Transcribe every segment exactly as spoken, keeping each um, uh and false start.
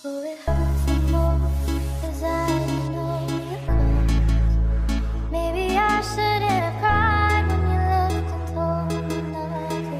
Oh, it hurts the most, 'cause I know the cause. Maybe I shouldn't have cried when you looked and told me not to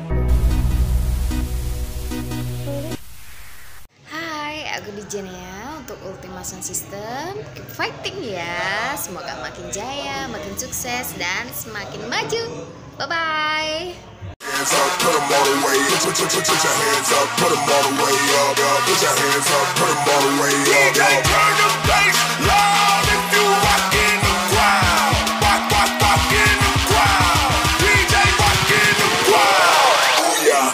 go. Hai, aku Dijen ya untuk Ultima Sound System. Keep fighting ya. Semoga makin jaya, makin sukses dan semakin maju. Bye bye. Hands up, put 'em all the way up. Put, put, put, put your hands up, put 'em all the way up. Put your hands up, put 'em all the way up. D J, turn the bass loud if you rock in the crowd. Rock, rock, rock in the crowd. D J, rock in the crowd. Ooh yeah.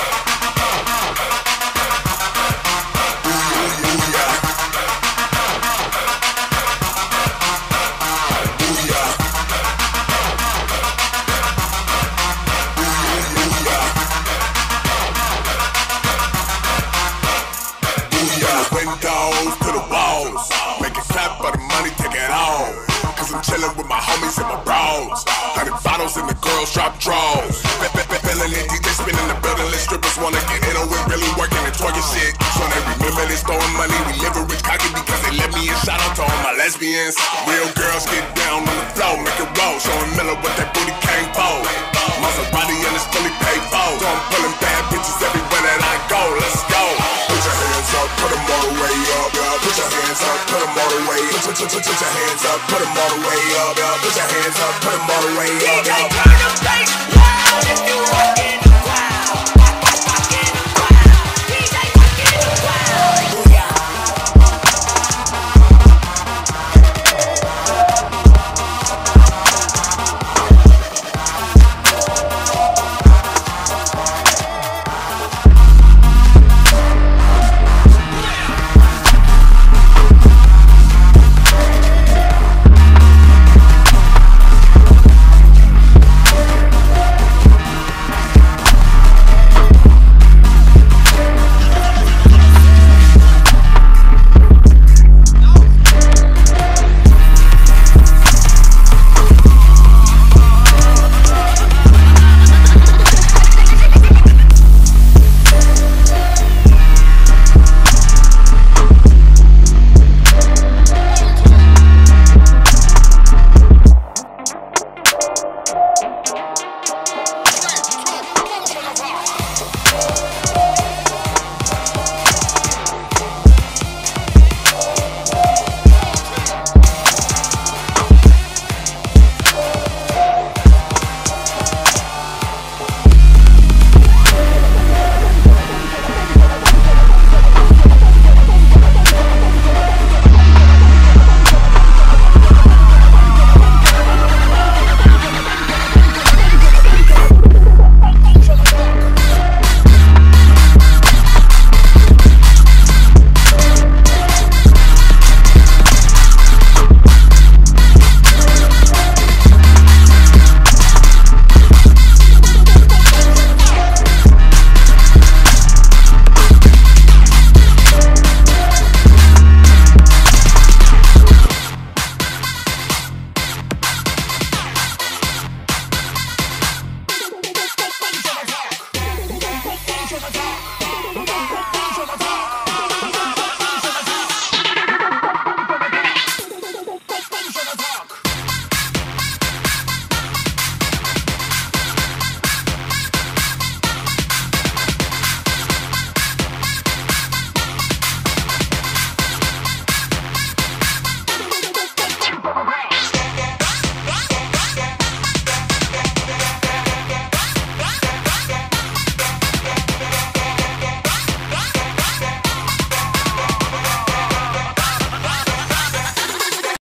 Ooh, ooh, ooh yeah. Ooh yeah. Windows to the walls, make it clap for the money, take it all. Cause I'm chillin' with my homies and my bros. Hundred bottles and the girls drop draws. Feeling it, D J spinning the building, let strippers wanna get in on it, really working and twerking shit. So they remember they throwing money, we live a rich cocky because they let me in. Shout out to all my lesbians. Real girls get down on the floor, make it roll, showing Miller what that booty came for. Maserati and it's fully paid for. So I'm pulling bad bitches everywhere that I go. Let's go. Put your hands up, put 'em all the way up. Put your hands up, put 'em all the way up. Put, put, put, put your hands up, put 'em all the way up. Put your hands up, put 'em all the way up. D J, turn the bass loud if you rockin'.